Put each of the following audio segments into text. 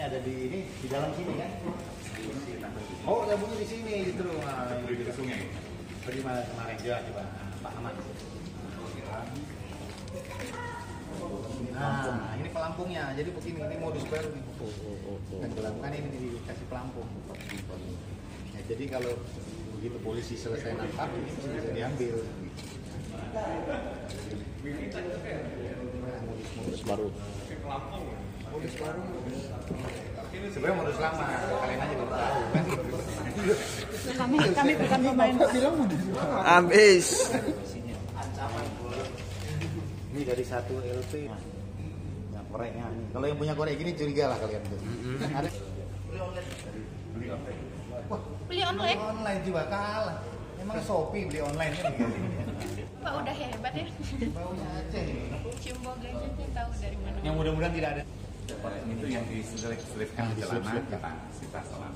ada di dalam sini kan? Oh, nyambungnya di sini justru. Nah, Di sungai. bagaimana kemarin coba Pak Ahmad. Nah, ini pelampungnya. Jadi begini, ini modus baru nih. Tenggelamkan ini dikasih pelampung. Ya, jadi kalau begitu polisi selesai nangkap, ini bisa diambil. Modus baru. Modus baru. Sebenarnya modus lama, kalian aja belum tahu kan? Kami bukan pemain. Habis. Ini dari 1 LP. Yang koreknya ini. Kalau yang punya korek gini curiga lah kalian tuh. Ada Wah, Beli online. online juga kalah. Emang Shopee beli online kan? Pak udah hebat ya. Baunya Aceh. Cium bau ganja saya tahu dari mana. Yang mudah-mudahan tidak ada. Itu yang diselipkan ke celana kita selama.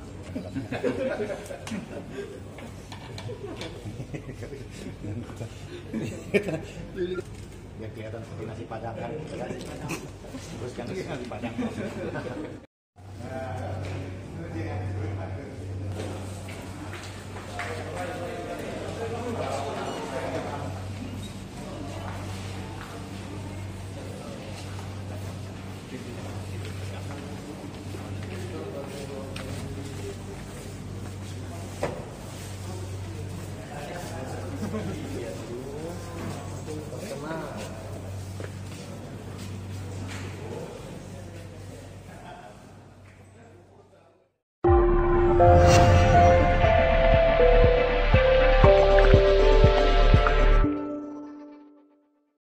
Biar kelihatan seperti nasi padang kan. Terus kan nasi padang.